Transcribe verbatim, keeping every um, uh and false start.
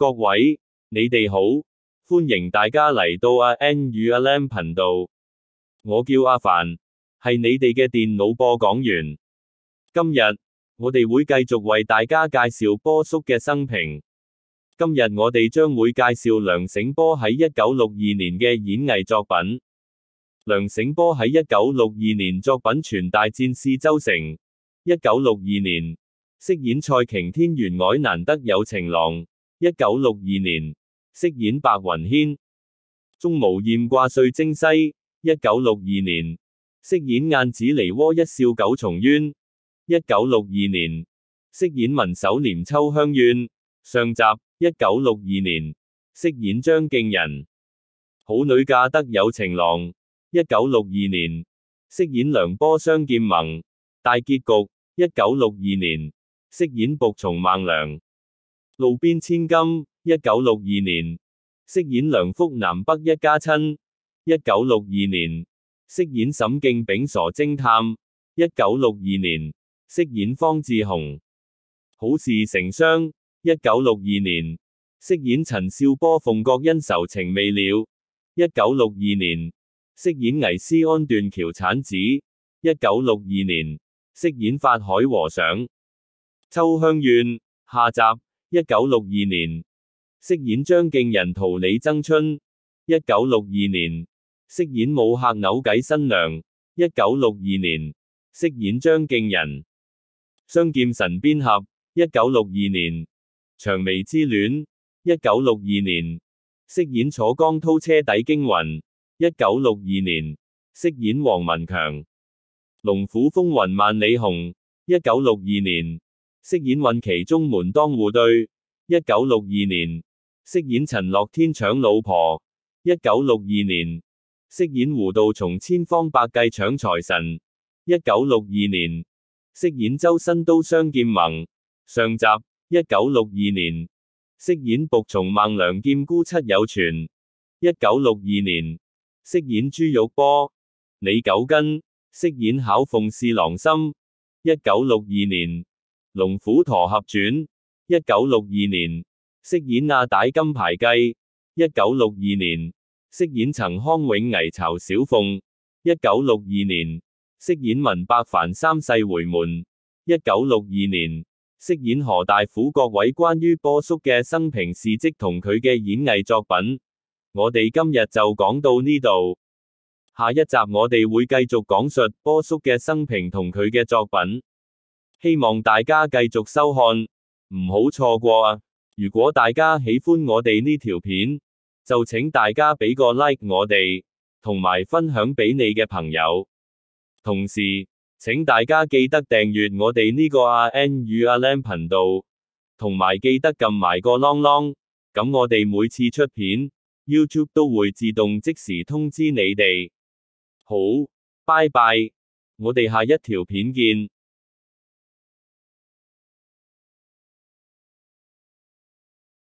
各位，你哋好，歡迎大家嚟到阿 N 與阿 Lam 頻道。我叫阿凡，係你哋嘅電腦播講員。今日我哋會繼續為大家介紹波叔嘅生平。今日我哋將會介紹梁醒波喺一九六二年嘅演藝作品。梁醒波喺一九六二年作品《全大戰士周成》，一九六二年飾演蔡瓊天袁凱難得有情郎，一九六二年飾演白雲軒。鍾無艷掛帥征西，一九六二年飾演晏子梨渦一笑九重淵，一九六二年飾演文守廉秋香怨。上集一九六二年飾演張敬仁。好女嫁得有情郎，一九六二年飾演梁波雙劍盟。大結局一九六二年飾演僕從孟良。路邊千金，一九六二年飾演梁福南北一家親。一九六二年飾演沈敬丙傻偵探。一九六二年飾演方志雄。好事成雙，一九六二年飾演陳少波鳳閣恩仇情未了。一九六二年飾演倪思安斷橋產子。一九六二年飾演法海和尚。秋香怨下集，一九六二年飾演張敬仁桃李爭春。一九六二年飾演武客扭計新娘。一九六二年飾演張敬仁。雙劍神鞭俠，一九六二年薔薇之戀。一九六二年飾演楚江濤車底驚魂。一九六二年飾演黃文強。龍虎風雲萬里紅，一九六二年飾演韻琪中門當戶對。一九六二年飾演陳樂天搶老婆。一九六二年飾演胡道松千方百計搶財神。一九六二年飾演周身刀雙劍盟。上集一九六二年飾演僕從孟良劍孤七有傳。一九六二年飾演朱玉波。李九根飾演巧鳳侍郎心。一九六二年龍虎駝俠傳。一九六二年飾演亞帶金牌雞。一九六二年飾演陳康永危巢小鳳。一九六二年飾演文百凡三世回門。一九六二年飾演何大虎。各位關於波叔嘅生平事蹟同佢嘅演藝作品，我哋今日就講到呢度。下一集我哋會繼續講述波叔嘅生平同佢嘅作品，希望大家繼續收看，唔好錯過啊！如果大家喜歡我哋呢條片，就請大家俾個 like 我哋，同埋分享俾你嘅朋友。同時，請大家記得訂閱我哋呢個阿 N 與阿 Lam 頻道，同埋記得撳埋個啷啷，咁我哋每次出片，YouTube 都會自動即時通知你哋。好，拜拜，我哋下一條片見。